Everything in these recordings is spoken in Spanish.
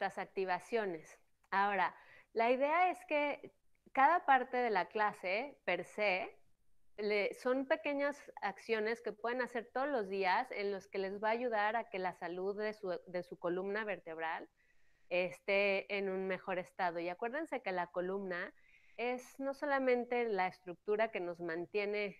nuestras activaciones. Ahora, la idea es que cada parte de la clase, per se, son pequeñas acciones que pueden hacer todos los días en los que les va a ayudar a que la salud de su columna vertebral esté en un mejor estado. Y acuérdense que la columna es no solamente la estructura que nos mantiene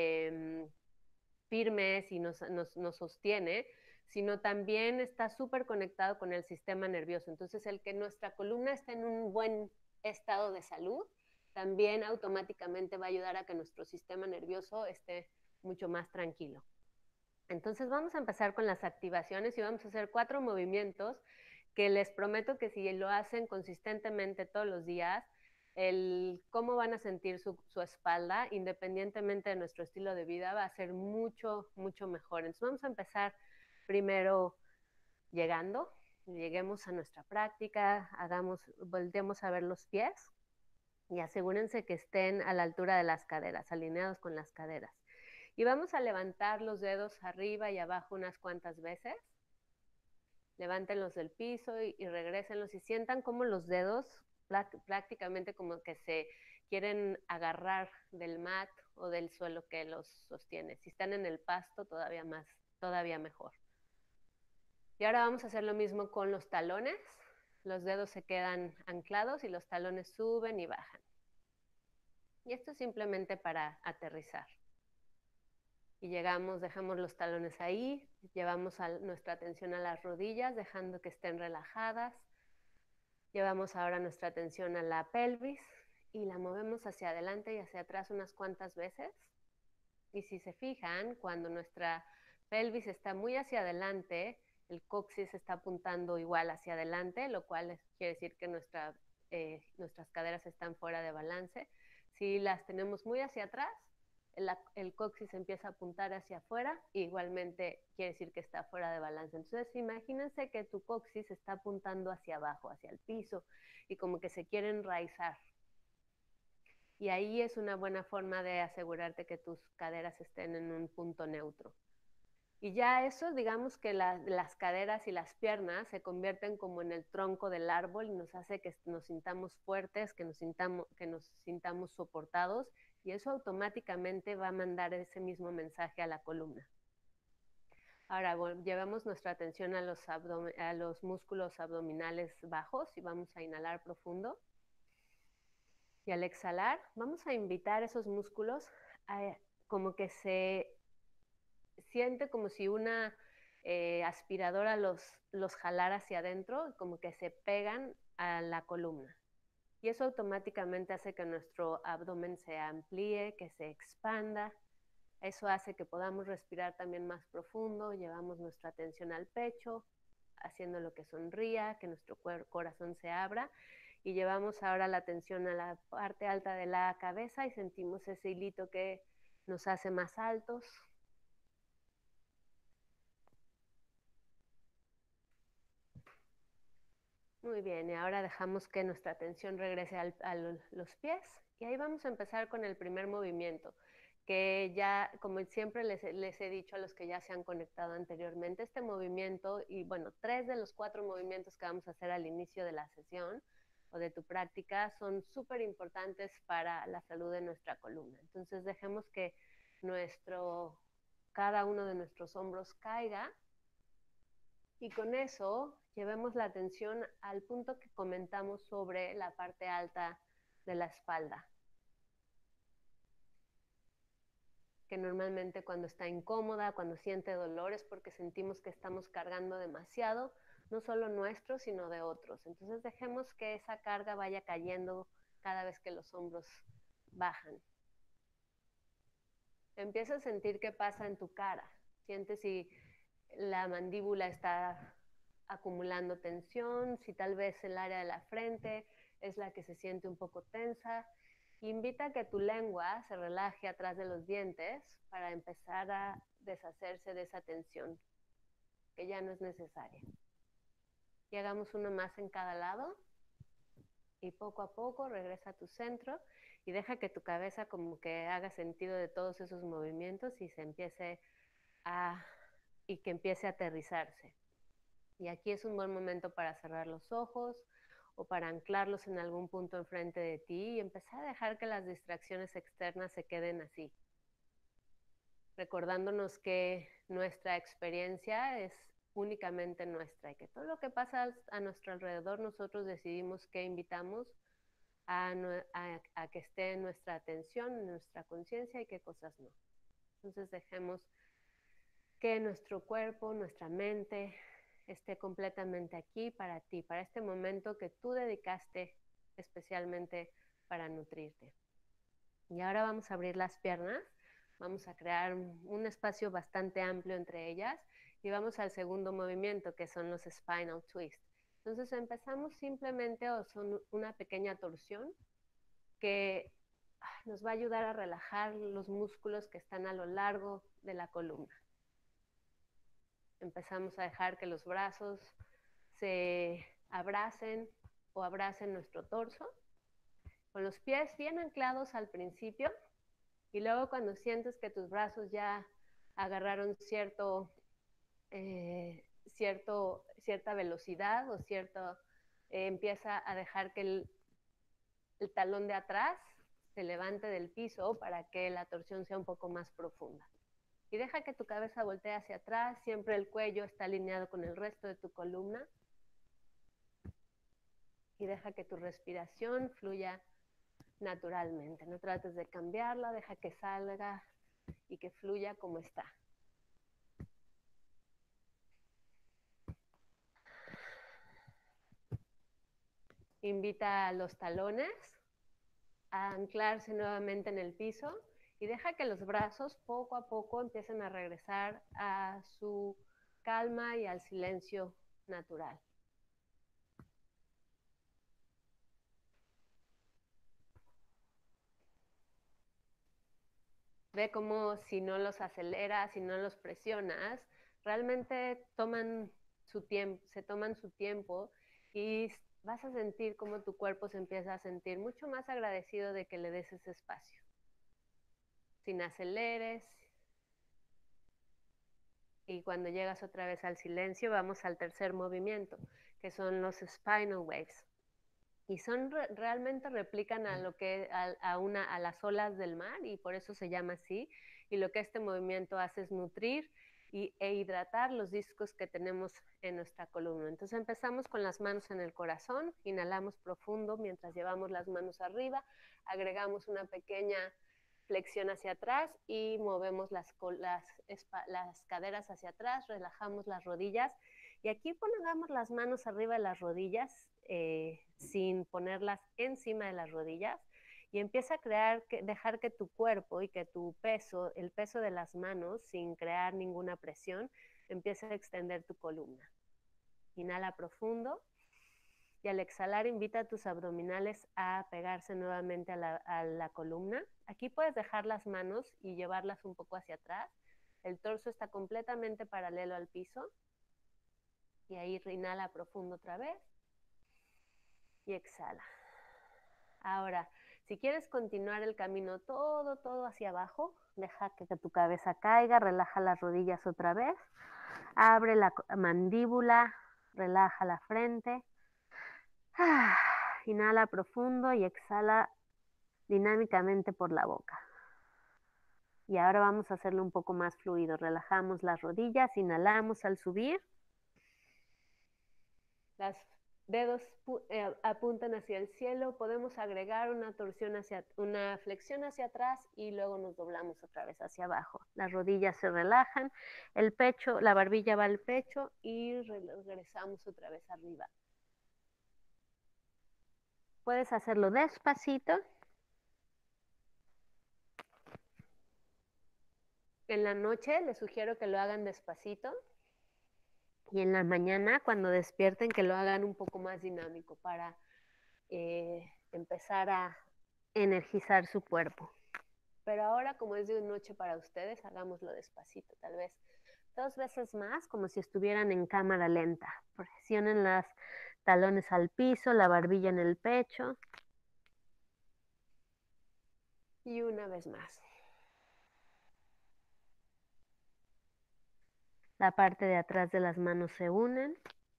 firmes y nos sostiene, sino también está súper conectado con el sistema nervioso. Entonces, el que nuestra columna esté en un buen estado de salud, también automáticamente va a ayudar a que nuestro sistema nervioso esté mucho más tranquilo. Entonces vamos a empezar con las activaciones y vamos a hacer 4 movimientos que les prometo que si lo hacen consistentemente todos los días, el cómo van a sentir su espalda, independientemente de nuestro estilo de vida, va a ser mucho, mucho mejor. Entonces vamos a empezar primero llegando, lleguemos a nuestra práctica, volteemos a ver los pies y asegúrense que estén a la altura de las caderas, alineados con las caderas. Y vamos a levantar los dedos arriba y abajo unas cuantas veces. Levántenlos del piso y regrésenlos y sientan como los dedos prácticamente como que se quieren agarrar del mat o del suelo que los sostiene. Si están en el pasto, todavía mejor. Y ahora vamos a hacer lo mismo con los talones. Los dedos se quedan anclados y los talones suben y bajan. Y esto es simplemente para aterrizar. Y llegamos, dejamos los talones ahí, llevamos nuestra atención a las rodillas, dejando que estén relajadas. Llevamos ahora nuestra atención a la pelvis y la movemos hacia adelante y hacia atrás unas cuantas veces. Y si se fijan, cuando nuestra pelvis está muy hacia adelante, el coxis está apuntando igual hacia adelante, lo cual quiere decir que nuestras caderas están fuera de balance. Si las tenemos muy hacia atrás, el coxis empieza a apuntar hacia afuera, e igualmente quiere decir que está fuera de balance. Entonces, imagínense que tu coxis está apuntando hacia abajo, hacia el piso, y como que se quiere enraizar. Y ahí es una buena forma de asegurarte que tus caderas estén en un punto neutro. Y ya eso, digamos que las caderas y las piernas se convierten como en el tronco del árbol y nos hace que nos sintamos fuertes, que nos sintamos soportados, y eso automáticamente va a mandar ese mismo mensaje a la columna. Ahora, bueno, llevamos nuestra atención a los músculos abdominales bajos y vamos a inhalar profundo. Y al exhalar, vamos a invitar esos músculos a como que se siente como si una aspiradora los jalara hacia adentro, como que se pegan a la columna. Y eso automáticamente hace que nuestro abdomen se amplíe, que se expanda. Eso hace que podamos respirar también más profundo. Llevamos nuestra atención al pecho, haciendo lo que sonría, que nuestro corazón se abra. Y llevamos ahora la atención a la parte alta de la cabeza y sentimos ese hilito que nos hace más altos. Muy bien, y ahora dejamos que nuestra atención regrese a los pies y ahí vamos a empezar con el primer movimiento, que ya, como siempre les he dicho a los que ya se han conectado anteriormente, este movimiento y bueno, 3 de los 4 movimientos que vamos a hacer al inicio de la sesión o de tu práctica son súper importantes para la salud de nuestra columna. Entonces dejemos que cada uno de nuestros hombros caiga. Y con eso llevemos la atención al punto que comentamos sobre la parte alta de la espalda, que normalmente cuando está incómoda, cuando siente dolor, es porque sentimos que estamos cargando demasiado, no solo nuestro, sino de otros. Entonces dejemos que esa carga vaya cayendo cada vez que los hombros bajan. Empieza a sentir qué pasa en tu cara. Siente si la mandíbula está acumulando tensión, si tal vez el área de la frente es la que se siente un poco tensa. Invita a que tu lengua se relaje atrás de los dientes para empezar a deshacerse de esa tensión que ya no es necesaria. Y hagamos uno más en cada lado y poco a poco regresa a tu centro y deja que tu cabeza como que haga sentido de todos esos movimientos y que empiece a aterrizarse. Y aquí es un buen momento para cerrar los ojos o para anclarlos en algún punto enfrente de ti y empezar a dejar que las distracciones externas se queden así, recordándonos que nuestra experiencia es únicamente nuestra y que todo lo que pasa a nuestro alrededor nosotros decidimos qué invitamos a que esté en nuestra atención, en nuestra conciencia y qué cosas no. Entonces dejemos que nuestro cuerpo, nuestra mente esté completamente aquí para ti, para este momento que tú dedicaste especialmente para nutrirte. Y ahora vamos a abrir las piernas, vamos a crear un espacio bastante amplio entre ellas y vamos al segundo movimiento que son los spinal twists. Entonces empezamos simplemente, o son una pequeña torsión que nos va a ayudar a relajar los músculos que están a lo largo de la columna. Empezamos a dejar que los brazos se abracen o abracen nuestro torso, con los pies bien anclados al principio y luego cuando sientes que tus brazos ya agarraron cierta velocidad o empieza a dejar que el talón de atrás se levante del piso para que la torsión sea un poco más profunda. Y deja que tu cabeza voltee hacia atrás, siempre el cuello está alineado con el resto de tu columna. Y deja que tu respiración fluya naturalmente. No trates de cambiarla, deja que salga y que fluya como está. Invita a los talones a anclarse nuevamente en el piso y deja que los brazos poco a poco empiecen a regresar a su calma y al silencio natural. Ve cómo si no los aceleras, si no los presionas, realmente se toman su tiempo y vas a sentir cómo tu cuerpo se empieza a sentir mucho más agradecido de que le des ese espacio. Sin aceleres. Y cuando llegas otra vez al silencio, vamos al tercer movimiento, que son los spinal waves. Y realmente replican a las olas del mar y por eso se llama así. Y lo que este movimiento hace es nutrir e hidratar los discos que tenemos en nuestra columna. Entonces empezamos con las manos en el corazón, inhalamos profundo mientras llevamos las manos arriba, agregamos una pequeña flexión hacia atrás y movemos las caderas hacia atrás, relajamos las rodillas y aquí pongamos las manos arriba de las rodillas sin ponerlas encima de las rodillas y empieza a dejar que tu cuerpo y que tu peso, el peso de las manos, sin crear ninguna presión, empiece a extender tu columna. Inhala profundo y al exhalar invita a tus abdominales a pegarse nuevamente a la columna. Aquí puedes dejar las manos y llevarlas un poco hacia atrás. El torso está completamente paralelo al piso. Y ahí inhala profundo otra vez y exhala. Ahora, si quieres continuar el camino todo hacia abajo, deja que tu cabeza caiga, relaja las rodillas otra vez, abre la mandíbula, relaja la frente. Inhala profundo y exhala dinámicamente por la boca. Y ahora vamos a hacerlo un poco más fluido. Relajamos las rodillas, inhalamos al subir. Los dedos apuntan hacia el cielo. Podemos agregar una flexión hacia atrás y luego nos doblamos otra vez hacia abajo. Las rodillas se relajan, el pecho, la barbilla va al pecho y regresamos otra vez arriba. Puedes hacerlo despacito. En la noche les sugiero que lo hagan despacito y en la mañana cuando despierten que lo hagan un poco más dinámico para empezar a energizar su cuerpo. Pero ahora como es de noche para ustedes, hagámoslo despacito, tal vez 2 veces más, como si estuvieran en cámara lenta. Presionen los talones al piso, la barbilla en el pecho. Y una vez más. La parte de atrás de las manos se unen.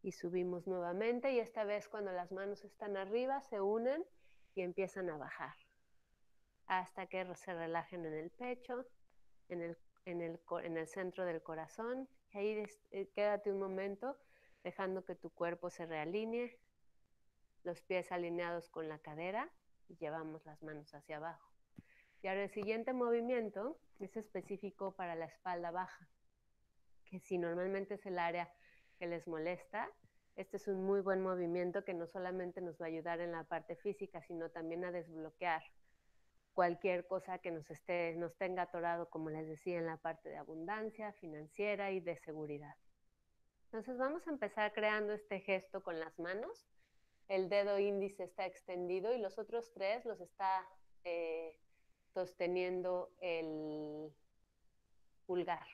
Y subimos nuevamente y esta vez cuando las manos están arriba se unen y empiezan a bajar hasta que se relajen en el pecho, en el centro del corazón. Y ahí quédate un momento dejando que tu cuerpo se realinee, los pies alineados con la cadera y llevamos las manos hacia abajo. Y ahora el siguiente movimiento es específico para la espalda baja, que si normalmente es el área que les molesta, este es un muy buen movimiento que no solamente nos va a ayudar en la parte física, sino también a desbloquear cualquier cosa que nos tenga atorado, como les decía, en la parte de abundancia, financiera y de seguridad. Entonces vamos a empezar creando este gesto con las manos. El dedo índice está extendido y los otros tres los está sosteniendo el pulgar.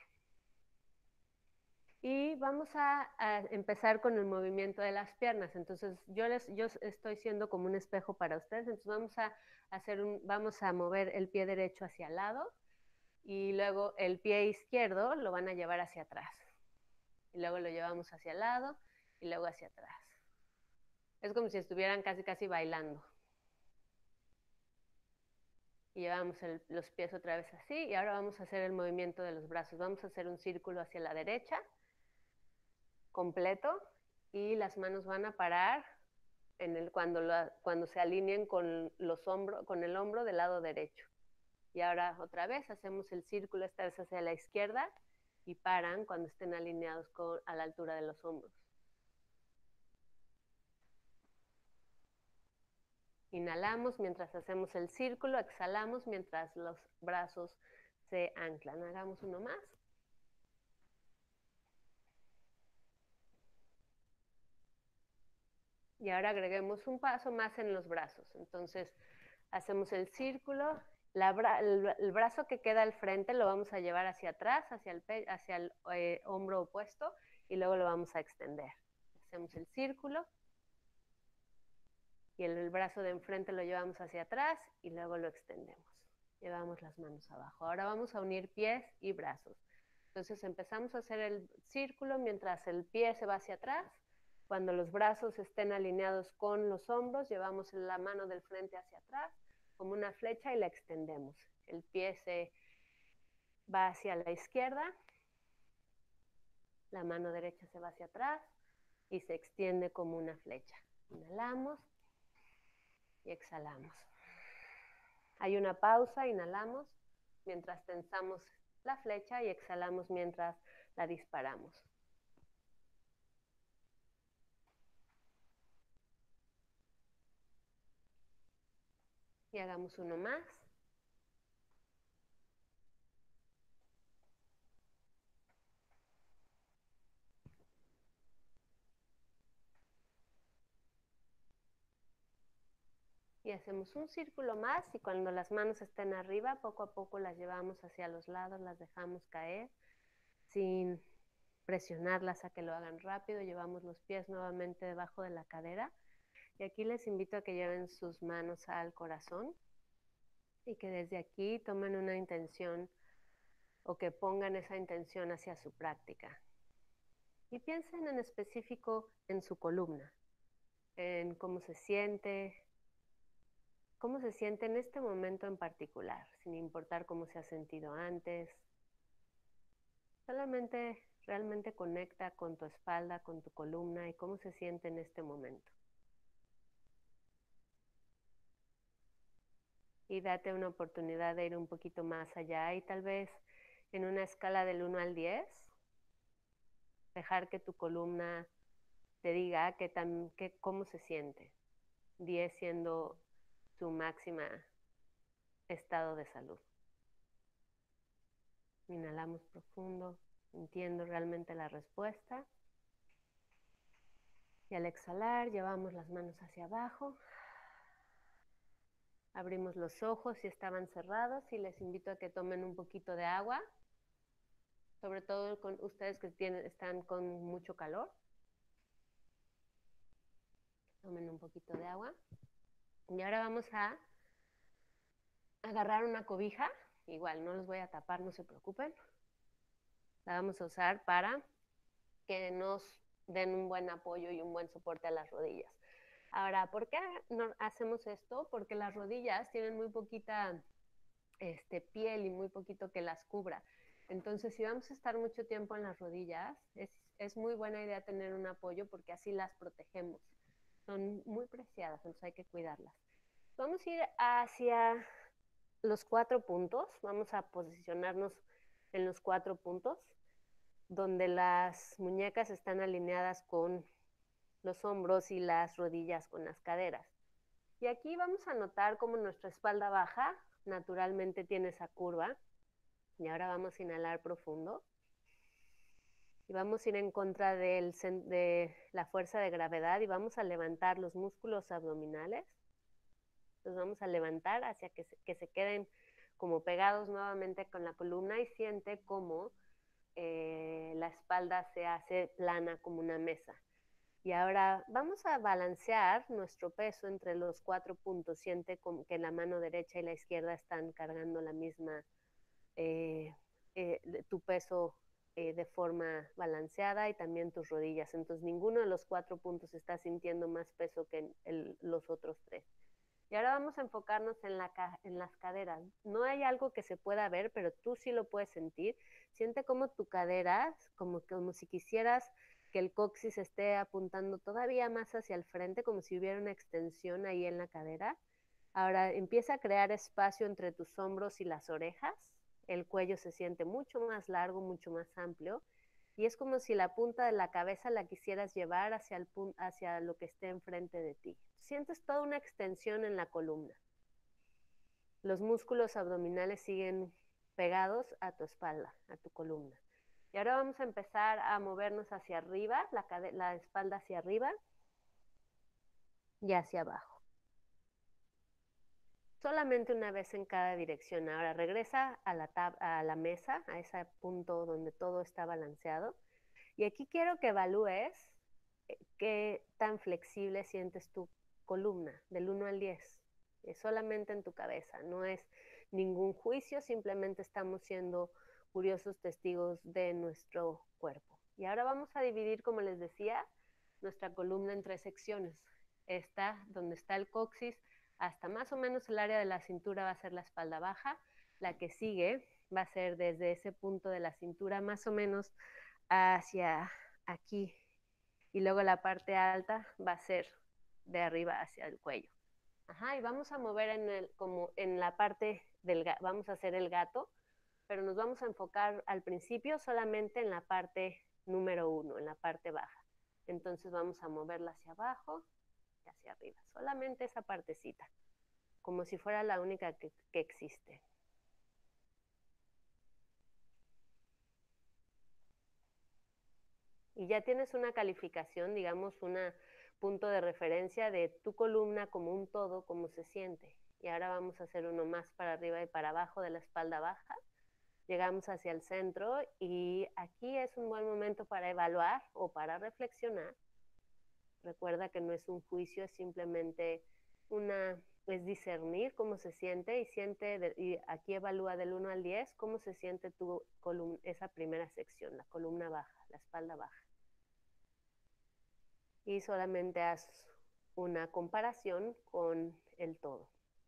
Y vamos a empezar con el movimiento de las piernas. Entonces yo estoy siendo como un espejo para ustedes. Entonces vamos a mover el pie derecho hacia el lado y luego el pie izquierdo lo van a llevar hacia atrás. Y luego lo llevamos hacia el lado y luego hacia atrás. Es como si estuvieran casi casi bailando. Y llevamos los pies otra vez así y ahora vamos a hacer el movimiento de los brazos. Vamos a hacer un círculo hacia la derecha completo y las manos van a parar cuando se alineen con el hombro del lado derecho. Y ahora otra vez hacemos el círculo, esta vez hacia la izquierda y paran cuando estén alineados a la altura de los hombros. Inhalamos mientras hacemos el círculo, exhalamos mientras los brazos se anclan. Hagamos uno más. Y ahora agreguemos un paso más en los brazos. Entonces hacemos el círculo, el brazo que queda al frente lo vamos a llevar hacia atrás, hacia el hombro opuesto y luego lo vamos a extender. Hacemos el círculo y el brazo de enfrente lo llevamos hacia atrás y luego lo extendemos. Llevamos las manos abajo. Ahora vamos a unir pies y brazos. Entonces empezamos a hacer el círculo mientras el pie se va hacia atrás. Cuando los brazos estén alineados con los hombros, llevamos la mano del frente hacia atrás como una flecha y la extendemos. El pie se va hacia la izquierda, la mano derecha se va hacia atrás y se extiende como una flecha. Inhalamos y exhalamos. Hay una pausa, inhalamos mientras tensamos la flecha y exhalamos mientras la disparamos. Y hagamos uno más. Y hacemos un círculo más y cuando las manos estén arriba, poco a poco las llevamos hacia los lados, las dejamos caer sin presionarlas a que lo hagan rápido. Llevamos los pies nuevamente debajo de la cadera. Y aquí les invito a que lleven sus manos al corazón y que desde aquí tomen una intención o que pongan esa intención hacia su práctica. Y piensen en específico en su columna, en cómo se siente en este momento en particular, sin importar cómo se ha sentido antes. Solamente realmente conecta con tu espalda, con tu columna y cómo se siente en este momento. Y date una oportunidad de ir un poquito más allá y tal vez en una escala del 1 al 10, dejar que tu columna te diga cómo se siente. 10 siendo su máxima estado de salud. Inhalamos profundo, sintiendo realmente la respuesta. Y al exhalar, llevamos las manos hacia abajo. Abrimos los ojos si estaban cerrados y les invito a que tomen un poquito de agua, sobre todo con ustedes que están con mucho calor. Tomen un poquito de agua. Y ahora vamos a agarrar una cobija. Igual, no los voy a tapar, no se preocupen. La vamos a usar para que nos den un buen apoyo y un buen soporte a las rodillas. Ahora, ¿por qué no hacemos esto? Porque las rodillas tienen muy poquita piel y muy poquito que las cubra. Entonces, si vamos a estar mucho tiempo en las rodillas, es muy buena idea tener un apoyo porque así las protegemos. Son muy preciadas, entonces hay que cuidarlas. Vamos a ir hacia los 4 puntos. Vamos a posicionarnos en los 4 puntos, donde las muñecas están alineadas con los hombros y las rodillas con las caderas. Y aquí vamos a notar cómo nuestra espalda baja naturalmente tiene esa curva. Y ahora vamos a inhalar profundo. Y vamos a ir en contra de la fuerza de gravedad y vamos a levantar los músculos abdominales. Los vamos a levantar hacia que se queden como pegados nuevamente con la columna y siente cómo la espalda se hace plana como una mesa. Y ahora vamos a balancear nuestro peso entre los 4 puntos. Siente como que la mano derecha y la izquierda están cargando la misma, tu peso de forma balanceada y también tus rodillas. Entonces ninguno de los 4 puntos está sintiendo más peso que los otros 3. Y ahora vamos a enfocarnos en las caderas. No hay algo que se pueda ver, pero tú sí lo puedes sentir. Siente como tu cadera, como si quisieras que el coxis esté apuntando todavía más hacia el frente, como si hubiera una extensión ahí en la cadera. Ahora empieza a crear espacio entre tus hombros y las orejas. El cuello se siente mucho más largo, mucho más amplio. Y es como si la punta de la cabeza la quisieras llevar hacia lo que esté enfrente de ti. Sientes toda una extensión en la columna. Los músculos abdominales siguen pegados a tu espalda, a tu columna. Y ahora vamos a empezar a movernos hacia arriba, la espalda hacia arriba y hacia abajo. Solamente una vez en cada dirección. Ahora regresa a la mesa, a ese punto donde todo está balanceado. Y aquí quiero que evalúes qué tan flexible sientes tu columna, del 1 al 10. Es solamente en tu cabeza, no es ningún juicio, simplemente estamos siendo curiosos testigos de nuestro cuerpo. Y ahora vamos a dividir, como les decía, nuestra columna en 3 secciones. Esta, donde está el coxis, hasta más o menos el área de la cintura va a ser la espalda baja. La que sigue va a ser desde ese punto de la cintura más o menos hacia aquí. Y luego la parte alta va a ser de arriba hacia el cuello. Ajá, y vamos a mover como en la parte vamos a hacer el gato, pero nos vamos a enfocar al principio solamente en la parte número 1, en la parte baja. Entonces vamos a moverla hacia abajo y hacia arriba, solamente esa partecita, como si fuera la única que existe. Y ya tienes una calificación, digamos, un punto de referencia de tu columna como un todo, cómo se siente. Y ahora vamos a hacer uno más para arriba y para abajo de la espalda baja. Llegamos hacia el centro y aquí es un buen momento para evaluar o para reflexionar. Recuerda que no es un juicio, es simplemente es discernir cómo se siente y aquí evalúa del 1 al 10 cómo se siente esa primera sección, la columna baja, la espalda baja. Y solamente haz una comparación con el todo.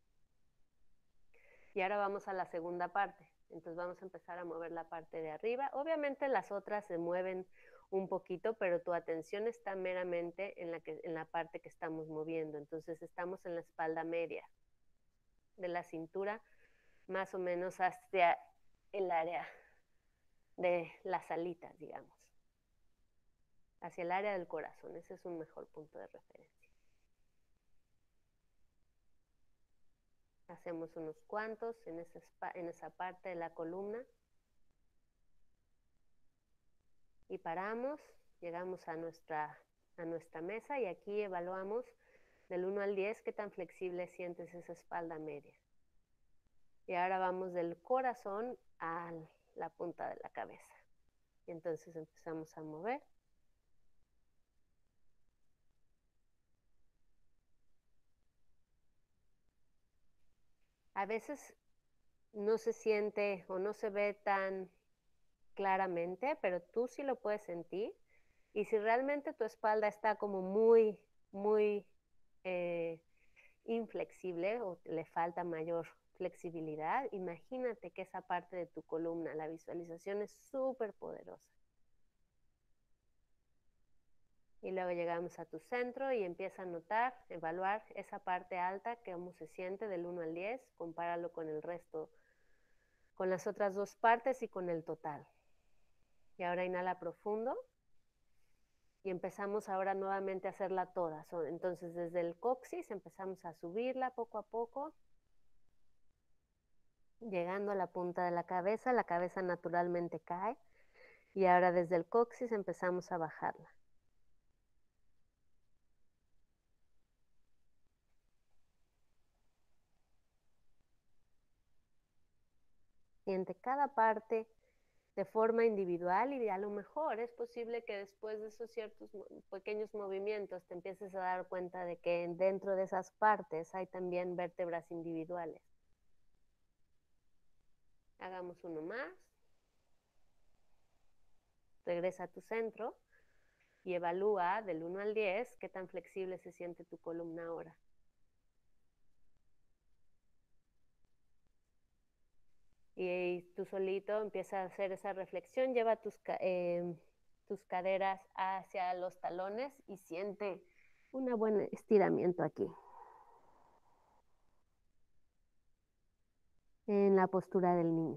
Y ahora vamos a la segunda parte. Entonces vamos a empezar a mover la parte de arriba. Obviamente las otras se mueven un poquito, pero tu atención está meramente en la parte que estamos moviendo. Entonces estamos en la espalda media de la cintura, más o menos hacia el área de las alitas, digamos. Hacia el área del corazón. Ese es un mejor punto de referencia. Hacemos unos cuantos en esa parte de la columna. Y paramos, llegamos a nuestra mesa y aquí evaluamos del 1 al 10 qué tan flexible sientes esa espalda media. Y ahora vamos del corazón a la punta de la cabeza. Y entonces empezamos a mover. A veces no se siente o no se ve tan claramente, pero tú sí lo puedes sentir. Y si realmente tu espalda está como muy, muy inflexible o le falta mayor flexibilidad, imagínate que esa parte de tu columna, la visualización es súper poderosa. Y luego llegamos a tu centro y empieza a notar, evaluar esa parte alta, cómo se siente del 1 al 10, compáralo con el resto, con las otras dos partes y con el total. Y ahora inhala profundo y empezamos ahora nuevamente a hacerla toda. Entonces desde el coxis empezamos a subirla poco a poco, llegando a la punta de la cabeza naturalmente cae y ahora desde el coxis empezamos a bajarla. Siente cada parte de forma individual y a lo mejor es posible que después de esos ciertos pequeños movimientos te empieces a dar cuenta de que dentro de esas partes hay también vértebras individuales. Hagamos uno más. Regresa a tu centro y evalúa del 1 al 10 qué tan flexible se siente tu columna ahora. Y tú solito empieza a hacer esa reflexión, lleva tus caderas hacia los talones y siente un buen estiramiento aquí. En la postura del niño.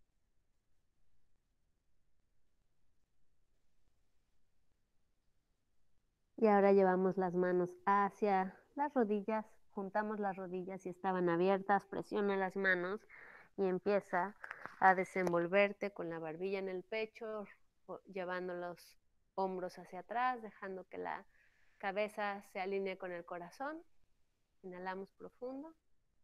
Y ahora llevamos las manos hacia las rodillas, juntamos las rodillas si estaban abiertas, presiona las manos y empieza a desenvolverte con la barbilla en el pecho, llevando los hombros hacia atrás, dejando que la cabeza se alinee con el corazón. Inhalamos profundo.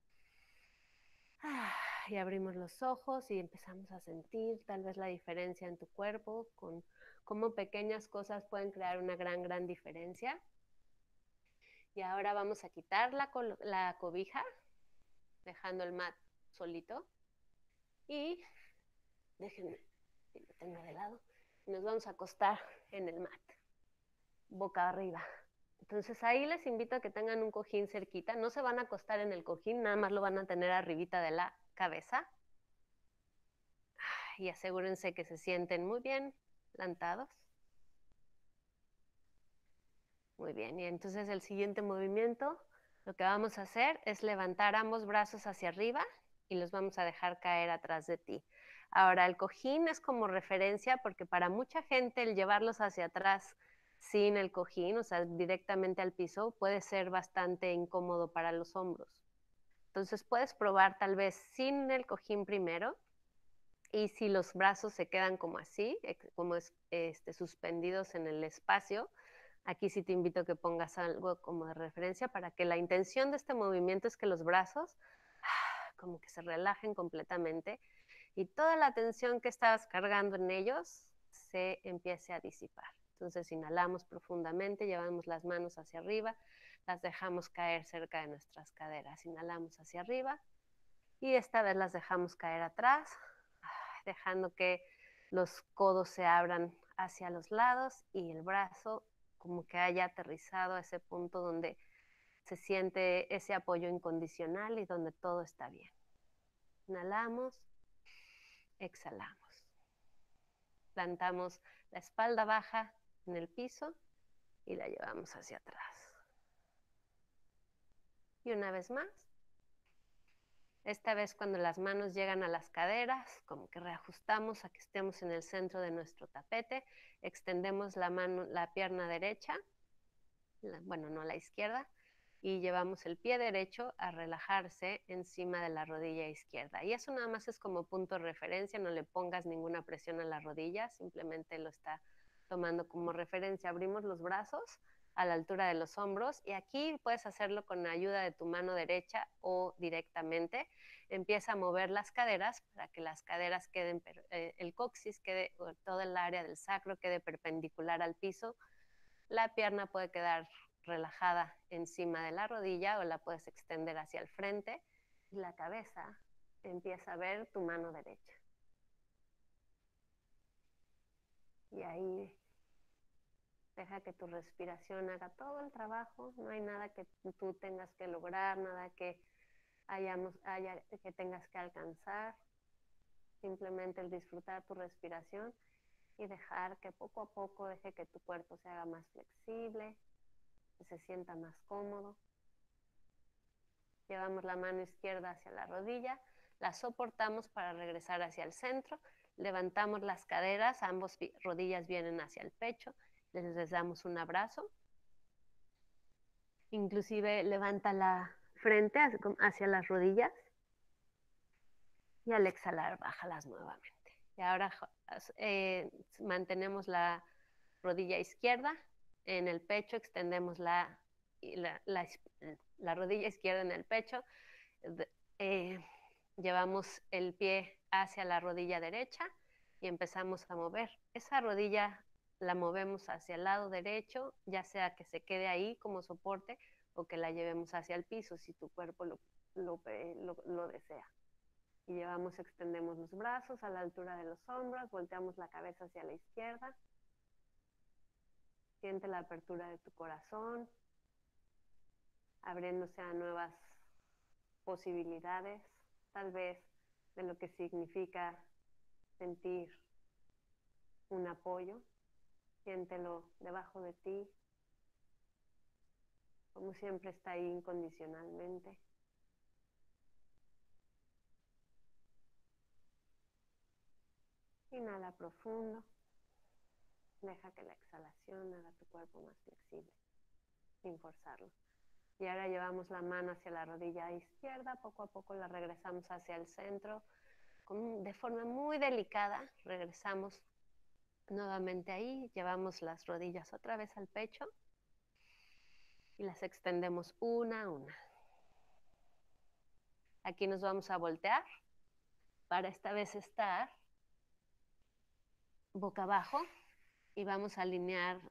Y abrimos los ojos y empezamos a sentir tal vez la diferencia en tu cuerpo, con cómo pequeñas cosas pueden crear una gran diferencia. Y ahora vamos a quitar la cobija, dejando el mat solito. Y déjenme, lo tengo de lado. Y nos vamos a acostar en el mat, boca arriba. Entonces ahí les invito a que tengan un cojín cerquita. No se van a acostar en el cojín, nada más lo van a tener arribita de la cabeza. Y asegúrense que se sienten muy bien plantados. Muy bien, y entonces el siguiente movimiento, lo que vamos a hacer es levantar ambos brazos hacia arriba y los vamos a dejar caer atrás de ti. Ahora, el cojín es como referencia porque para mucha gente el llevarlos hacia atrás sin el cojín, o sea, directamente al piso, puede ser bastante incómodo para los hombros. Entonces puedes probar tal vez sin el cojín primero, y si los brazos se quedan como así, como suspendidos en el espacio, aquí sí te invito a que pongas algo como de referencia para que la intención de este movimiento es que los brazos como que se relajen completamente y toda la tensión que estabas cargando en ellos se empiece a disipar. Entonces inhalamos profundamente, llevamos las manos hacia arriba, las dejamos caer cerca de nuestras caderas. Inhalamos hacia arriba y esta vez las dejamos caer atrás, dejando que los codos se abran hacia los lados y el brazo como que haya aterrizado a ese punto donde se siente ese apoyo incondicional y donde todo está bien. Inhalamos, exhalamos. Plantamos la espalda baja en el piso y la llevamos hacia atrás. Y una vez más, esta vez cuando las manos llegan a las caderas, como que reajustamos a que estemos en el centro de nuestro tapete, extendemos la pierna derecha, bueno, no la izquierda, y llevamos el pie derecho a relajarse encima de la rodilla izquierda. Y eso nada más es como punto de referencia, no le pongas ninguna presión a la rodilla, simplemente lo está tomando como referencia. Abrimos los brazos a la altura de los hombros y aquí puedes hacerlo con la ayuda de tu mano derecha o directamente. Empieza a mover las caderas para que las caderas queden, el coxis quede, todo el área del sacro quede perpendicular al piso. La pierna puede quedar relajada encima de la rodilla o la puedes extender hacia el frente y la cabeza empieza a ver tu mano derecha. Y ahí Deja que tu respiración haga todo el trabajo. No hay nada que tú tengas que lograr, nada que que tengas que alcanzar. Simplemente el disfrutar tu respiración y dejar que poco a poco deje que tu cuerpo se haga más flexible, que se sienta más cómodo. Llevamos la mano izquierda hacia la rodilla, la soportamos para regresar hacia el centro, levantamos las caderas, ambas rodillas vienen hacia el pecho, les damos un abrazo. Inclusive levanta la frente hacia las rodillas y al exhalar bájalas nuevamente. Y ahora mantenemos la rodilla izquierda en el pecho, extendemos la rodilla izquierda en el pecho, llevamos el pie hacia la rodilla derecha y empezamos a mover. Esa rodilla la movemos hacia el lado derecho, ya sea que se quede ahí como soporte o que la llevemos hacia el piso si tu cuerpo lo desea. Y extendemos los brazos a la altura de los hombros, volteamos la cabeza hacia la izquierda. Siente la apertura de tu corazón, abriéndose a nuevas posibilidades, tal vez de lo que significa sentir un apoyo. Siéntelo debajo de ti, como siempre está ahí incondicionalmente. Inhala profundo. Deja que la exhalación haga tu cuerpo más flexible, sin forzarlo. Y ahora llevamos la mano hacia la rodilla izquierda, poco a poco la regresamos hacia el centro, de forma muy delicada, regresamos nuevamente ahí, llevamos las rodillas otra vez al pecho y las extendemos una a una. Aquí nos vamos a voltear para esta vez estar boca abajo y vamos a alinear,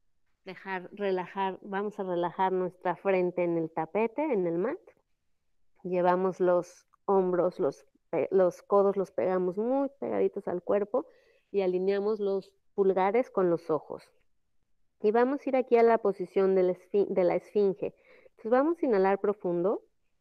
vamos a relajar nuestra frente en el tapete, en el mat. Llevamos los hombros, los codos los pegamos muy pegaditos al cuerpo y alineamos los pulgares con los ojos. Y vamos a ir aquí a la posición de la esfinge. Entonces vamos a inhalar profundo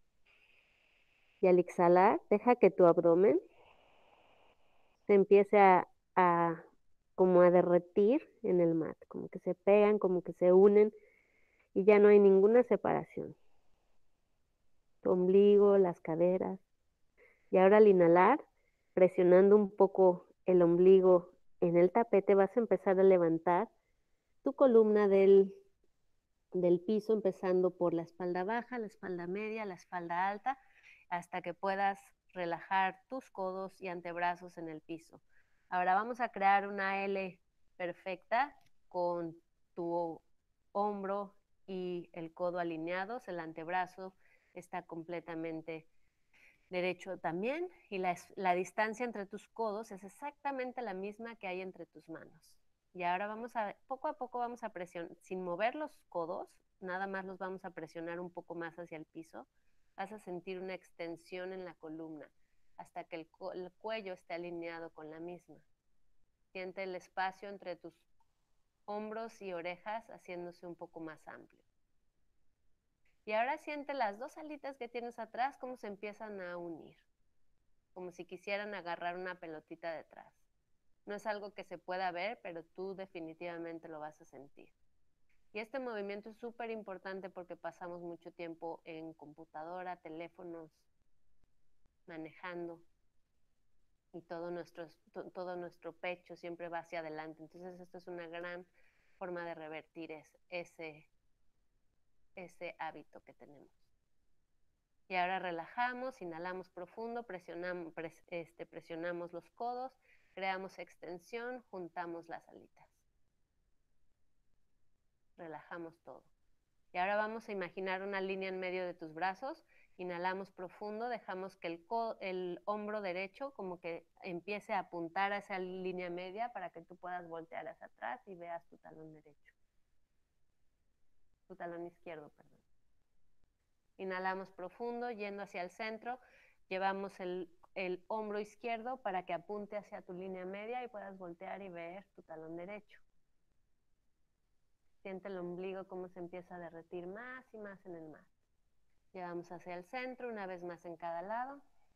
y al exhalar deja que tu abdomen se empiece como a derretir en el mat, como que se pegan, como que se unen y ya no hay ninguna separación. Tu ombligo, las caderas. Y ahora al inhalar, presionando un poco el ombligo en el tapete, vas a empezar a levantar tu columna del piso, empezando por la espalda baja, la espalda media, la espalda alta, hasta que puedas relajar tus codos y antebrazos en el piso. Ahora vamos a crear una L perfecta con tu hombro y el codo alineados, el antebrazo está completamente derecho también y la distancia entre tus codos es exactamente la misma que hay entre tus manos. Y ahora poco a poco vamos a presionar, sin mover los codos, nada más los vamos a presionar un poco más hacia el piso. Vas a sentir una extensión en la columna hasta que el cuello esté alineado con la misma. Siente el espacio entre tus hombros y orejas haciéndose un poco más amplio. Y ahora siente las dos alitas que tienes atrás cómo se empiezan a unir, como si quisieran agarrar una pelotita detrás. No es algo que se pueda ver, pero tú definitivamente lo vas a sentir. Y este movimiento es súper importante porque pasamos mucho tiempo en computadora, teléfonos, manejando, y todo nuestro pecho siempre va hacia adelante. Entonces esto es una gran forma de revertir ese hábito que tenemos. Y ahora relajamos, inhalamos profundo, presionamos los codos, creamos extensión, juntamos las alitas. Relajamos todo. Y ahora vamos a imaginar una línea en medio de tus brazos. Inhalamos profundo, dejamos que el hombro derecho como que empiece a apuntar a esa línea media para que tú puedas voltear hacia atrás y veas tu talón derecho. Tu talón izquierdo, perdón. Inhalamos profundo, yendo hacia el centro. Llevamos el hombro izquierdo para que apunte hacia tu línea media y puedas voltear y ver tu talón derecho. Siente el ombligo cómo se empieza a derretir más y más en el mat. Llevamos hacia el centro, una vez más en cada lado.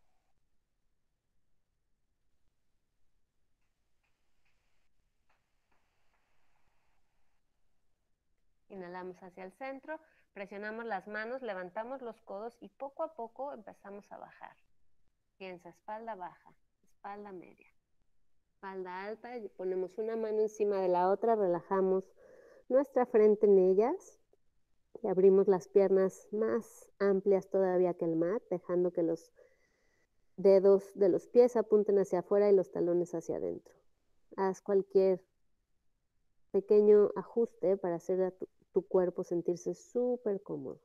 Inhalamos hacia el centro, presionamos las manos, levantamos los codos y poco a poco empezamos a bajar. Piensa, espalda baja, espalda media, espalda alta, y ponemos una mano encima de la otra, relajamos nuestra frente en ellas y abrimos las piernas más amplias todavía que el mat, dejando que los dedos de los pies apunten hacia afuera y los talones hacia adentro. Haz cualquier pequeño ajuste para hacer a tu cuerpo sentirse súper cómodo.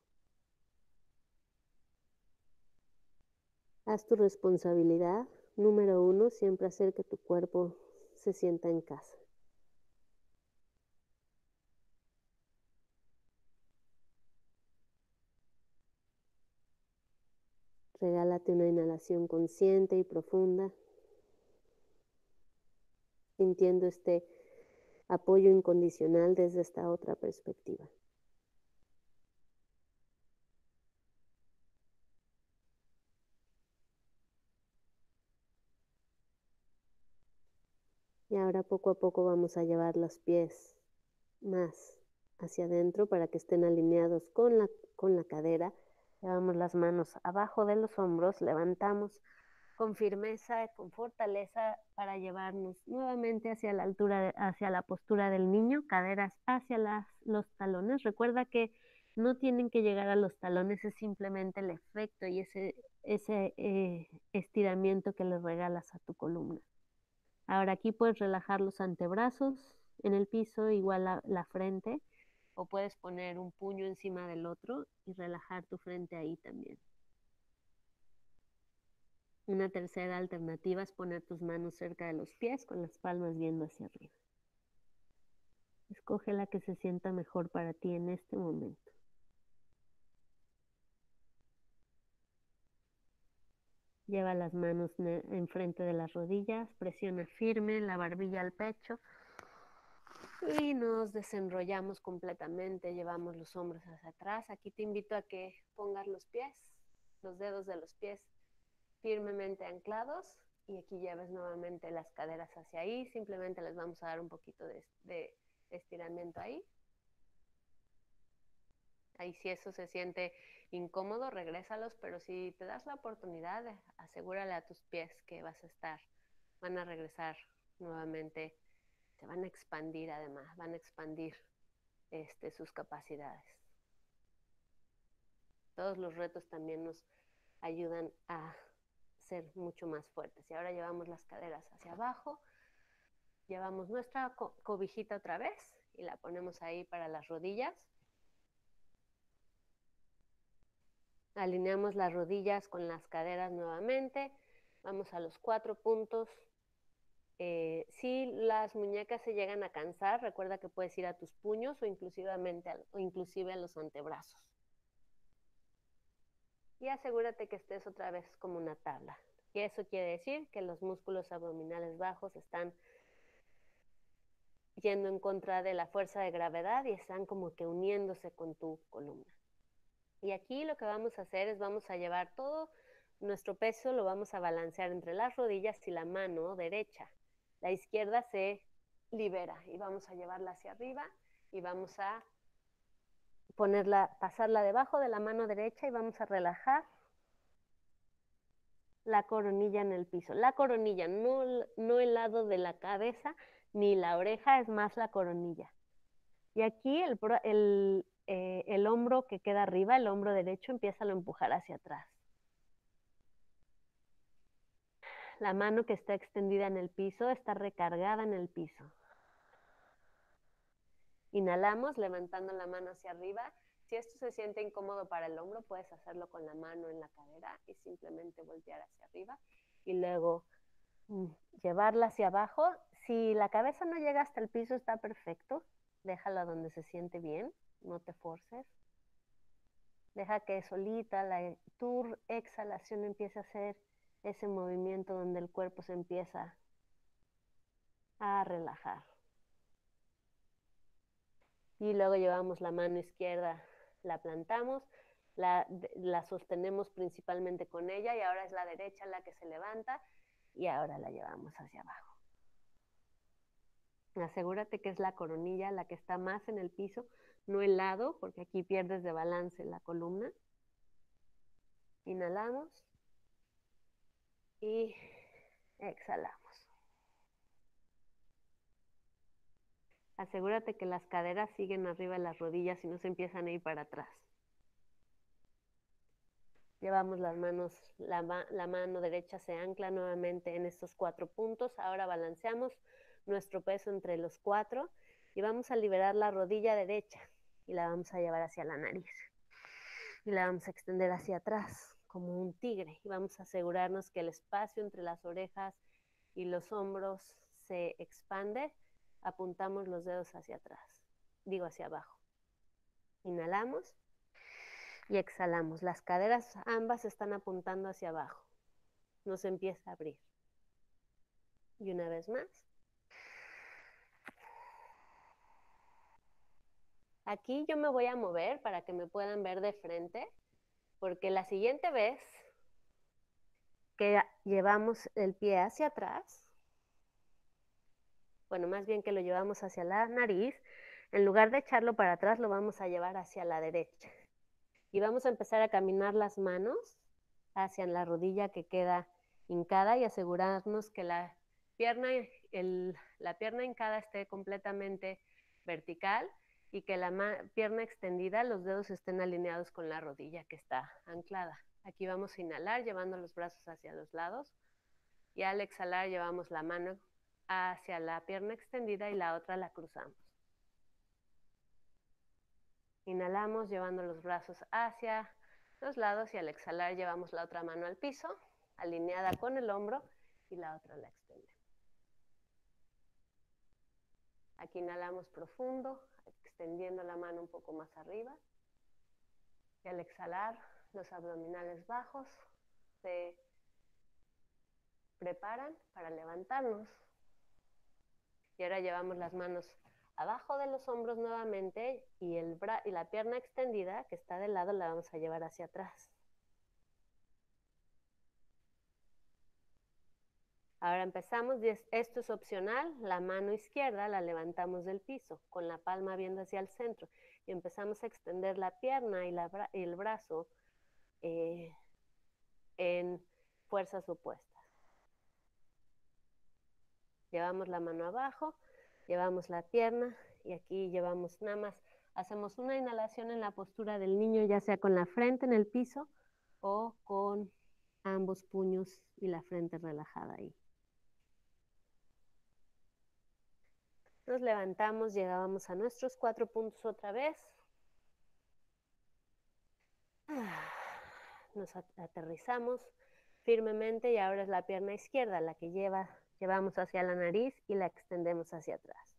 Haz tu responsabilidad. Número 1, siempre hacer que tu cuerpo se sienta en casa. Regálate una inhalación consciente y profunda, sintiendo este apoyo incondicional desde esta otra perspectiva. Y ahora poco a poco vamos a llevar los pies más hacia adentro para que estén alineados con la cadera. Llevamos las manos abajo de los hombros, levantamos con firmeza, con fortaleza para llevarnos nuevamente hacia la altura, hacia la postura del niño, caderas hacia los talones. Recuerda que no tienen que llegar a los talones, es simplemente el efecto y ese estiramiento que le regalas a tu columna. Ahora aquí puedes relajar los antebrazos en el piso, igual la frente, o puedes poner un puño encima del otro y relajar tu frente ahí también. Una tercera alternativa es poner tus manos cerca de los pies con las palmas viendo hacia arriba. Escoge la que se sienta mejor para ti en este momento. Lleva las manos enfrente de las rodillas, presiona firme la barbilla al pecho y nos desenrollamos completamente, llevamos los hombros hacia atrás. Aquí te invito a que pongas los pies, los dedos de los pies firmemente anclados y aquí lleves nuevamente las caderas hacia ahí. Simplemente les vamos a dar un poquito de estiramiento ahí. Ahí si eso se siente incómodo, regrésalos, pero si te das la oportunidad, asegúrale a tus pies que van a regresar nuevamente, se van a expandir además, van a expandir sus capacidades. Todos los retos también nos ayudan a ser mucho más fuertes. Y ahora llevamos las caderas hacia abajo, llevamos nuestra cobijita otra vez y la ponemos ahí para las rodillas. Alineamos las rodillas con las caderas nuevamente. Vamos a los 4 puntos. Si las muñecas se llegan a cansar, recuerda que puedes ir a tus puños o inclusive a los antebrazos. Y asegúrate que estés otra vez como una tabla. Y eso quiere decir que los músculos abdominales bajos están yendo en contra de la fuerza de gravedad y están como que uniéndose con tu columna. Y aquí lo que vamos a hacer es vamos a llevar todo nuestro peso, lo vamos a balancear entre las rodillas y la mano derecha. La izquierda se libera y vamos a llevarla hacia arriba y vamos a pasarla debajo de la mano derecha y vamos a relajar la coronilla en el piso. La coronilla, no el lado de la cabeza ni la oreja, es más la coronilla. Y aquí el hombro que queda arriba, el hombro derecho, empieza a empujar hacia atrás. La mano que está extendida en el piso está recargada en el piso. Inhalamos levantando la mano hacia arriba. Si esto se siente incómodo para el hombro, puedes hacerlo con la mano en la cadera y simplemente voltear hacia arriba y luego llevarla hacia abajo. Si la cabeza no llega hasta el piso, está perfecto. Déjala donde se siente bien, no te forces. Deja que solita tu exhalación empiece a hacer ese movimiento donde el cuerpo se empieza a relajar. Y luego llevamos la mano izquierda, la plantamos, la sostenemos principalmente con ella y ahora es la derecha la que se levanta y ahora la llevamos hacia abajo. Asegúrate que es la coronilla la que está más en el piso, no el lado, porque aquí pierdes de balance la columna. Inhalamos y exhalamos. Asegúrate que las caderas siguen arriba de las rodillas y no se empiezan a ir para atrás. Llevamos las manos, la mano derecha se ancla nuevamente en estos 4 puntos. Ahora balanceamos nuestro peso entre los 4 y vamos a liberar la rodilla derecha y la vamos a llevar hacia la nariz. Y la vamos a extender hacia atrás como un tigre. Y vamos a asegurarnos que el espacio entre las orejas y los hombros se expande. Apuntamos los dedos hacia atrás, digo hacia abajo. Inhalamos y exhalamos. Las caderas ambas están apuntando hacia abajo. Nos empieza a abrir. Y una vez más. Aquí yo me voy a mover para que me puedan ver de frente, porque la siguiente vez que llevamos el pie hacia atrás, bueno, más bien que lo llevamos hacia la nariz, en lugar de echarlo para atrás, lo vamos a llevar hacia la derecha. Y vamos a empezar a caminar las manos hacia la rodilla que queda hincada y asegurarnos que la pierna hincada esté completamente vertical y que la pierna extendida, los dedos estén alineados con la rodilla que está anclada. Aquí vamos a inhalar llevando los brazos hacia los lados y al exhalar llevamos la mano hacia la pierna extendida y la otra la cruzamos. Inhalamos llevando los brazos hacia los lados y al exhalar llevamos la otra mano al piso, alineada con el hombro y la otra la extendemos. Aquí inhalamos profundo, extendiendo la mano un poco más arriba. Y al exhalar, los abdominales bajos se preparan para levantarnos. Y ahora llevamos las manos abajo de los hombros nuevamente y la pierna extendida que está del lado la vamos a llevar hacia atrás. Ahora empezamos, esto es opcional, la mano izquierda la levantamos del piso, con la palma viendo hacia el centro, y empezamos a extender la pierna y el brazo en fuerzas opuestas. Llevamos la mano abajo, llevamos la pierna, y aquí llevamos nada más, hacemos una inhalación en la postura del niño, ya sea con la frente en el piso, o con ambos puños y la frente relajada ahí. Nos levantamos, llegábamos a nuestros 4 puntos otra vez. Nos aterrizamos firmemente y ahora es la pierna izquierda la que llevamos hacia la nariz y la extendemos hacia atrás.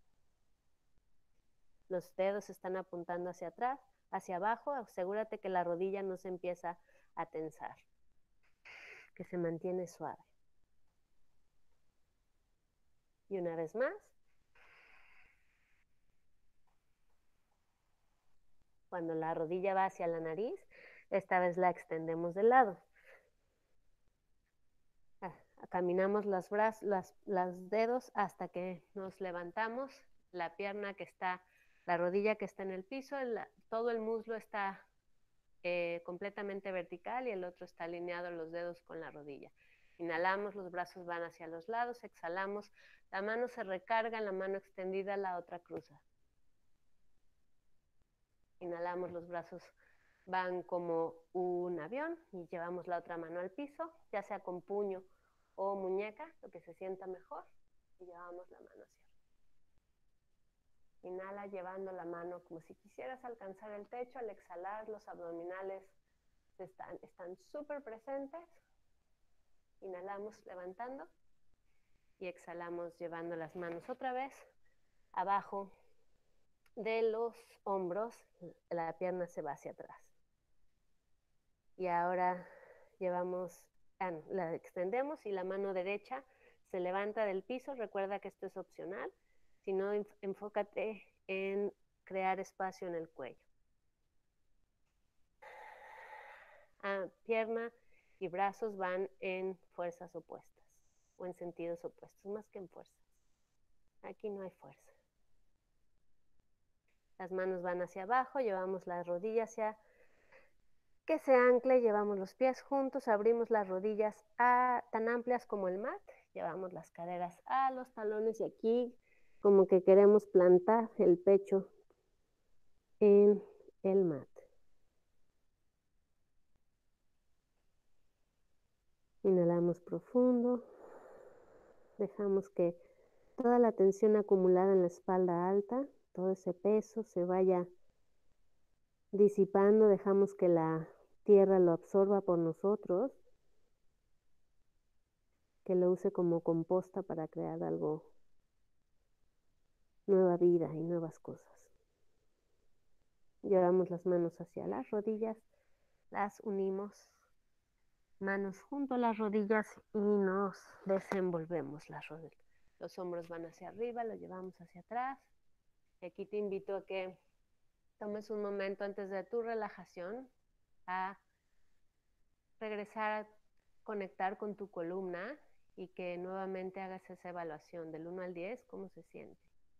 Los dedos están apuntando hacia atrás, hacia abajo. Asegúrate que la rodilla no se empieza a tensar, que se mantiene suave. Y una vez más. Cuando la rodilla va hacia la nariz, esta vez la extendemos de lado. Caminamos los dedos hasta que nos levantamos, la pierna que está, la rodilla que está en el piso, todo el muslo está completamente vertical y el otro está alineado los dedos con la rodilla. Inhalamos, los brazos van hacia los lados, exhalamos, la mano se recarga, la mano extendida, la otra cruza. Inhalamos, los brazos van como un avión y llevamos la otra mano al piso, ya sea con puño o muñeca, lo que se sienta mejor, y llevamos la mano hacia arriba. Inhala llevando la mano como si quisieras alcanzar el techo. Al exhalar, los abdominales están súper presentes. Inhalamos levantando y exhalamos llevando las manos otra vez abajo de los hombros, la pierna se va hacia atrás. Y ahora la extendemos y la mano derecha se levanta del piso. Recuerda que esto es opcional. Si no, enfócate en crear espacio en el cuello. Pierna y brazos van en fuerzas opuestas o en sentidos opuestos, más que en fuerzas. Aquí no hay fuerza. Las manos van hacia abajo, llevamos las rodillas hacia que se ancle, llevamos los pies juntos, abrimos las rodillas tan amplias como el mat, llevamos las caderas a los talones y aquí como que queremos plantar el pecho en el mat. Inhalamos profundo, dejamos que toda la tensión acumulada en la espalda alta, todo ese peso se vaya disipando, dejamos que la tierra lo absorba por nosotros, que lo use como composta para crear algo, nueva vida y nuevas cosas. Llevamos las manos hacia las rodillas, las unimos, manos junto a las rodillas y nos desenvolvemos las rodillas. Los hombros van hacia arriba, los llevamos hacia atrás. Y aquí te invito a que tomes un momento antes de tu relajación a regresar a conectar con tu columna y que nuevamente hagas esa evaluación del 1 al 10, ¿cómo se siente?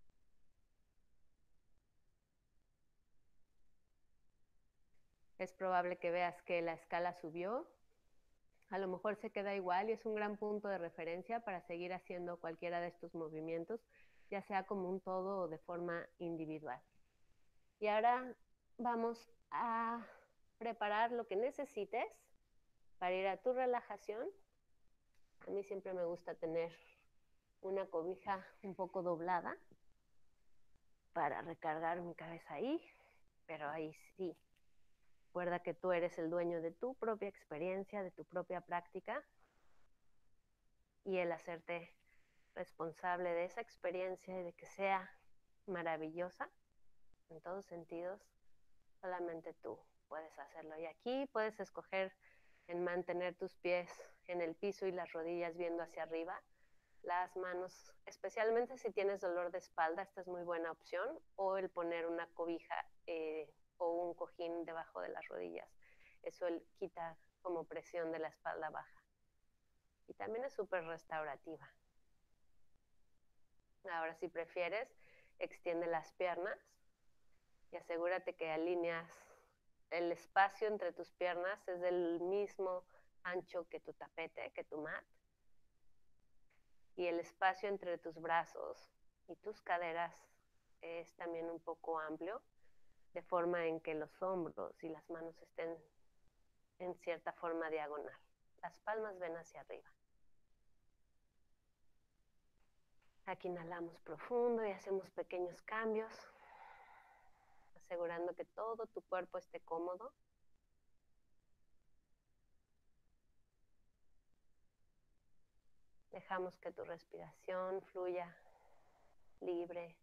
Es probable que veas que la escala subió, a lo mejor se queda igual y es un gran punto de referencia para seguir haciendo cualquiera de estos movimientos, ya sea como un todo o de forma individual. Y ahora vamos a preparar lo que necesites para ir a tu relajación. A mí siempre me gusta tener una cobija un poco doblada para recargar mi cabeza ahí, pero ahí sí. Recuerda que tú eres el dueño de tu propia experiencia, de tu propia práctica, y el hacerte responsable de esa experiencia y de que sea maravillosa en todos sentidos, solamente tú puedes hacerlo. Y aquí puedes escoger en mantener tus pies en el piso y las rodillas viendo hacia arriba, las manos, especialmente si tienes dolor de espalda, esta es muy buena opción, o el poner una cobija o un cojín debajo de las rodillas. Eso quita como presión de la espalda baja. Y también es súper restaurativa. Ahora, si prefieres, extiende las piernas y asegúrate que alineas el espacio entre tus piernas, es del mismo ancho que tu tapete, que tu mat. Y el espacio entre tus brazos y tus caderas es también un poco amplio, de forma en que los hombros y las manos estén en cierta forma diagonal. Las palmas ven hacia arriba. Aquí inhalamos profundo y hacemos pequeños cambios, asegurando que todo tu cuerpo esté cómodo. Dejamos que tu respiración fluya libre.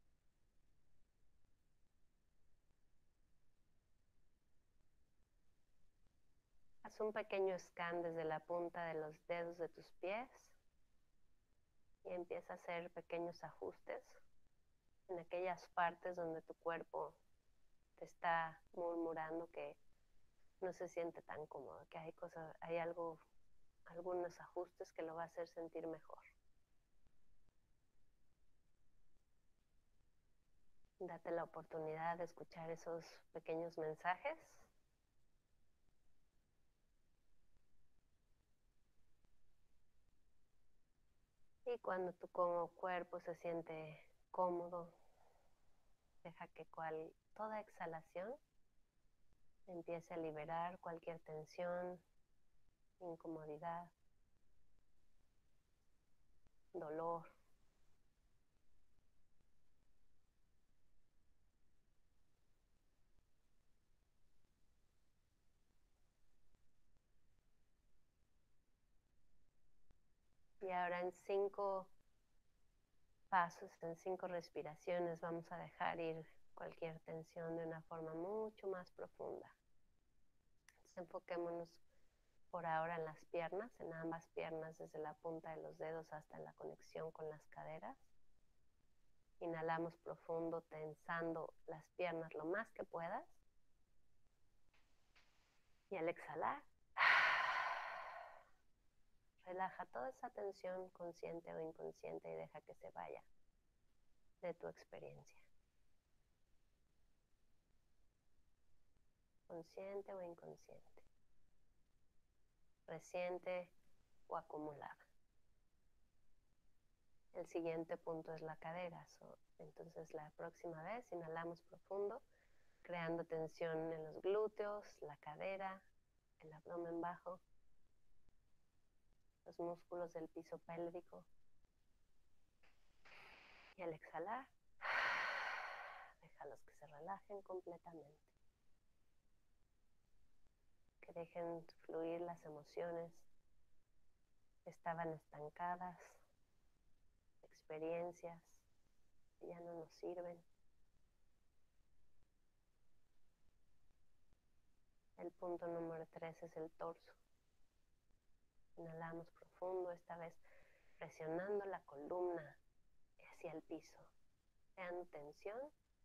Haz un pequeño scan desde la punta de los dedos de tus pies y empieza a hacer pequeños ajustes en aquellas partes donde tu cuerpo te está murmurando que no se siente tan cómodo, que hay algunos ajustes que lo va a hacer sentir mejor. Date la oportunidad de escuchar esos pequeños mensajes. Y cuando tu cuerpo se siente cómodo, deja que toda exhalación empiece a liberar cualquier tensión, incomodidad, dolor. Y ahora en 5 pasos, en 5 respiraciones, vamos a dejar ir cualquier tensión de una forma mucho más profunda. Entonces, enfoquémonos por ahora en las piernas, en ambas piernas, desde la punta de los dedos hasta la conexión con las caderas. Inhalamos profundo, tensando las piernas lo más que puedas. Y al exhalar, relaja toda esa tensión consciente o inconsciente y deja que se vaya de tu experiencia. Consciente o inconsciente. Reciente o acumulada. El siguiente punto es la cadera. Entonces la próxima vez inhalamos profundo, creando tensión en los glúteos, la cadera, el abdomen bajo, los músculos del piso pélvico. Y al exhalar, déjalos que se relajen completamente. Que dejen fluir las emociones que estaban estancadas, experiencias que ya no nos sirven. El punto número 3 es el torso. Inhalamos profundo, esta vez presionando la columna hacia el piso, creando tensión.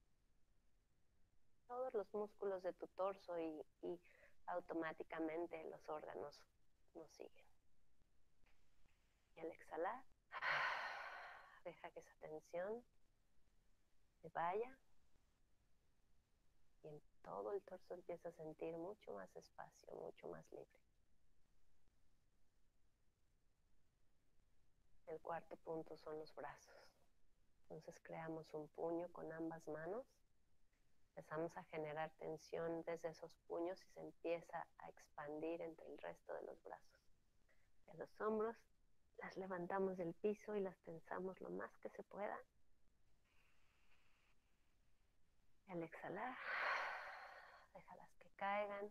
Todos los músculos de tu torso y automáticamente los órganos nos siguen. Y al exhalar, deja que esa tensión se vaya y en todo el torso empieza a sentir mucho más espacio, mucho más libre. El cuarto punto son los brazos. Entonces creamos un puño con ambas manos. Empezamos a generar tensión desde esos puños y se empieza a expandir entre el resto de los brazos. De los hombros las levantamos del piso y las tensamos lo más que se pueda. Y al exhalar, déjalas que caigan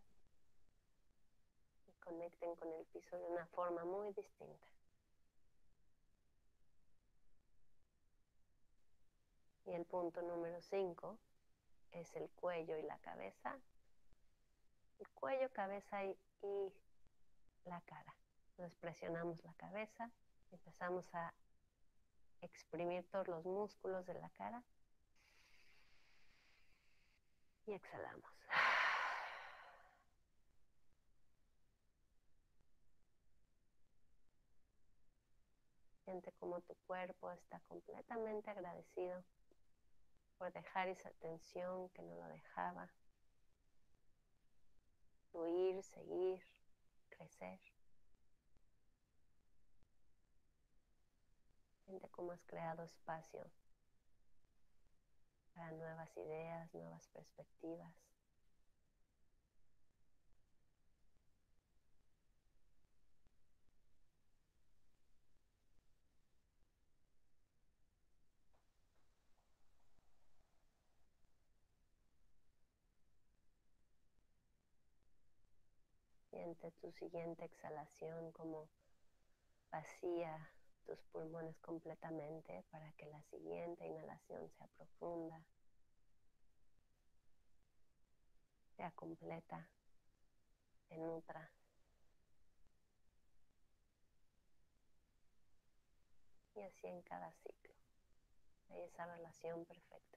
y conecten con el piso de una forma muy distinta. Y el punto número 5 es el cuello y la cabeza. El cuello, cabeza y la cara. Entonces presionamos la cabeza, empezamos a exprimir todos los músculos de la cara y exhalamos. Siente como tu cuerpo está completamente agradecido por dejar esa tensión que no lo dejaba fluir, seguir, crecer. Siente cómo has creado espacio para nuevas ideas, nuevas perspectivas. Siente tu siguiente exhalación como vacía tus pulmones completamente para que la siguiente inhalación sea profunda, sea completa, te nutra. Y así en cada ciclo. Hay esa relación perfecta.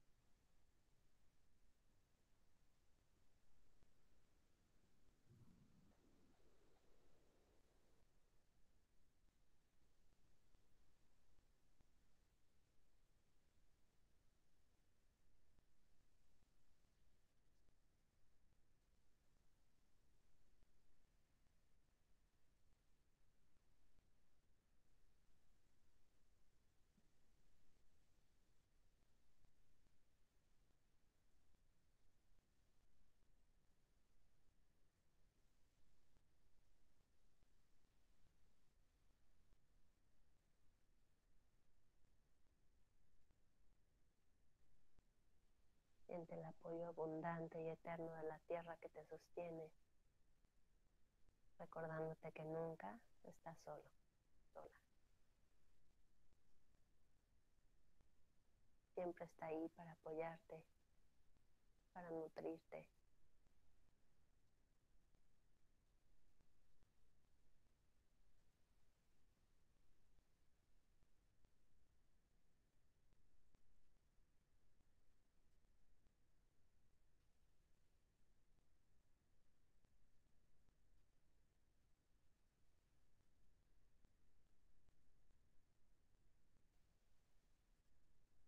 Siente el apoyo abundante y eterno de la tierra que te sostiene, recordándote que nunca estás solo, sola. Siempre está ahí para apoyarte, para nutrirte.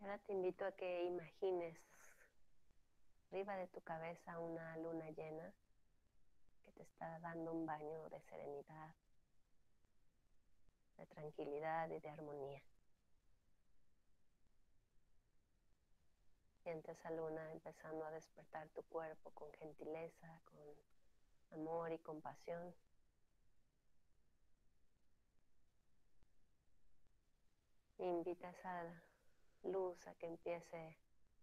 Ahora te invito a que imagines arriba de tu cabeza una luna llena que te está dando un baño de serenidad, de tranquilidad y de armonía. Siente esa luna empezando a despertar tu cuerpo con gentileza, con amor y compasión. Invita esa luz a que empiece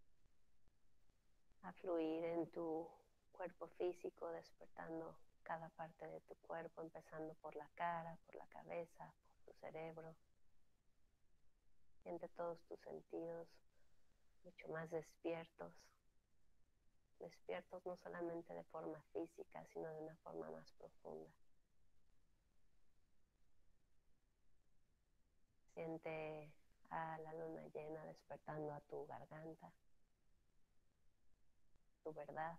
a fluir en tu cuerpo físico, despertando cada parte de tu cuerpo, empezando por la cara, por la cabeza, por tu cerebro. Siente todos tus sentidos mucho más despiertos, despiertos no solamente de forma física, sino de una forma más profunda. Siente a la luna llena despertando a tu garganta, tu verdad.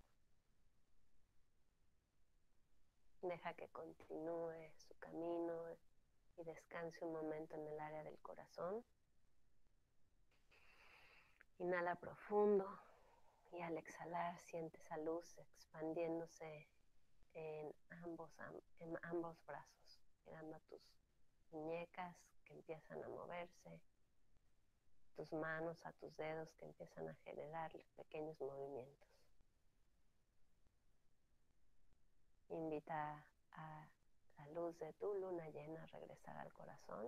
Deja que continúe su camino y descanse un momento en el área del corazón. Inhala profundo y al exhalar siente esa luz expandiéndose en ambos brazos, llegando a tus muñecas que empiezan a moverse, tus manos a tus dedos que empiezan a generar pequeños movimientos. Invita a la luz de tu luna llena a regresar al corazón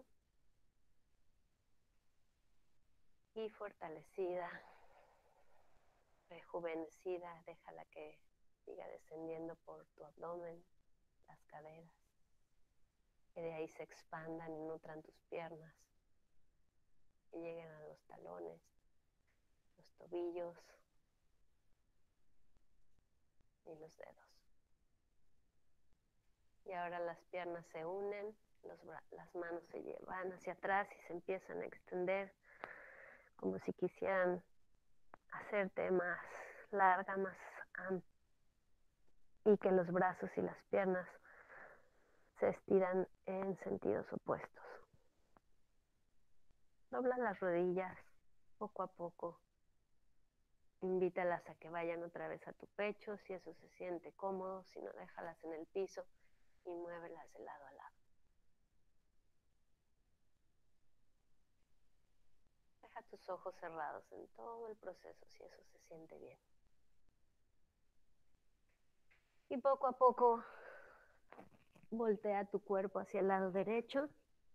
y fortalecida, rejuvenecida, déjala que siga descendiendo por tu abdomen, las caderas, que de ahí se expandan y nutran tus piernas, que lleguen a los talones, los tobillos y los dedos. Y ahora las piernas se unen, las manos se llevan hacia atrás y se empiezan a extender como si quisieran hacerte más larga, más amplia, y que los brazos y las piernas se estiran en sentidos opuestos. Dobla las rodillas poco a poco. Invítalas a que vayan otra vez a tu pecho, si eso se siente cómodo, si no, déjalas en el piso y muévelas de lado a lado. Deja tus ojos cerrados en todo el proceso, si eso se siente bien. Y poco a poco voltea tu cuerpo hacia el lado derecho.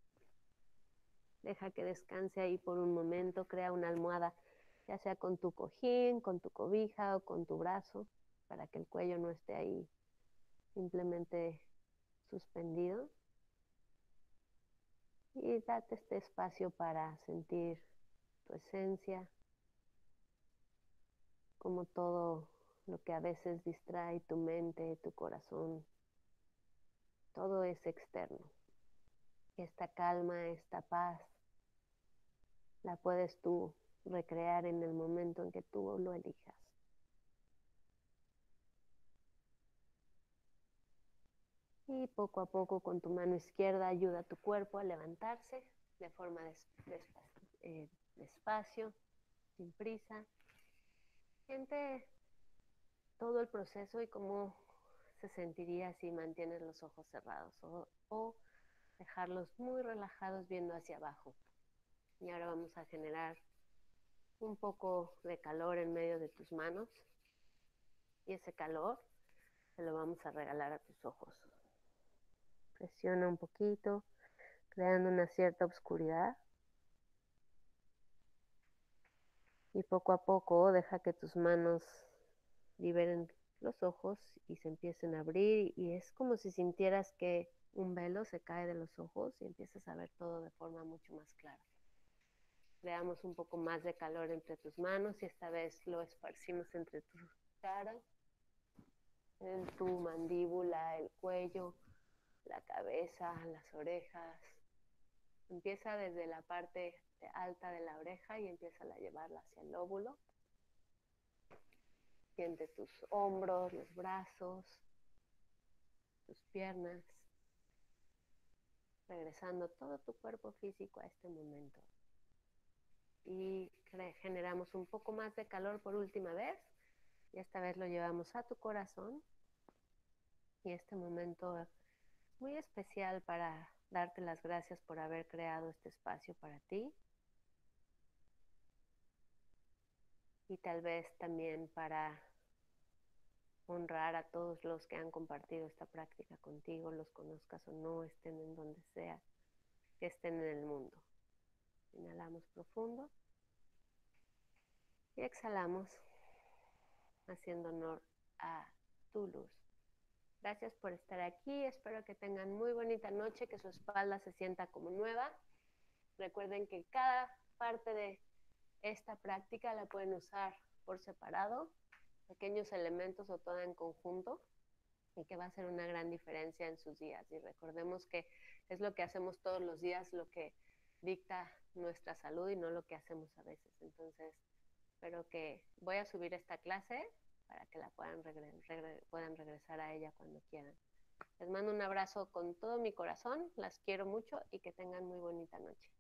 Deja que descanse ahí por un momento. Crea una almohada, ya sea con tu cojín, con tu cobija o con tu brazo, para que el cuello no esté ahí simplemente suspendido. Y date este espacio para sentir tu esencia, como todo lo que a veces distrae tu mente, tu corazón, todo es externo. Esta calma, esta paz, la puedes tú recrear en el momento en que tú lo elijas. Y poco a poco con tu mano izquierda ayuda a tu cuerpo a levantarse de forma despacio, sin prisa. Siente todo el proceso y cómo se sentiría si mantienes los ojos cerrados o dejarlos muy relajados viendo hacia abajo. Y ahora vamos a generar un poco de calor en medio de tus manos y ese calor se lo vamos a regalar a tus ojos. Presiona un poquito, creando una cierta oscuridad. Y poco a poco deja que tus manos liberen los ojos y se empiecen a abrir. Y es como si sintieras que un velo se cae de los ojos y empiezas a ver todo de forma mucho más clara. Creamos un poco más de calor entre tus manos y esta vez lo esparcimos entre tu cara, en tu mandíbula, el cuello, la cabeza, las orejas. Empieza desde la parte alta de la oreja y empieza a llevarla hacia el lóbulo. Siente tus hombros, los brazos, tus piernas, regresando todo tu cuerpo físico a este momento. y generamos un poco más de calor por última vez. Y esta vez lo llevamos a tu corazón. Y este momento es muy especial para darte las gracias por haber creado este espacio para ti. Y tal vez también para honrar a todos los que han compartido esta práctica contigo, los conozcas o no, estén en donde sea, que estén en el mundo. Inhalamos profundo y exhalamos, haciendo honor a tu luz. Gracias por estar aquí, espero que tengan muy bonita noche, que su espalda se sienta como nueva. Recuerden que cada parte de esta práctica la pueden usar por separado, pequeños elementos o toda en conjunto, y que va a hacer una gran diferencia en sus días. Y recordemos que es lo que hacemos todos los días lo que dicta nuestra salud y no lo que hacemos a veces. Entonces, espero que voy a subir esta clase para que la puedan regresar a ella cuando quieran. Les mando un abrazo con todo mi corazón, las quiero mucho y que tengan muy bonita noche.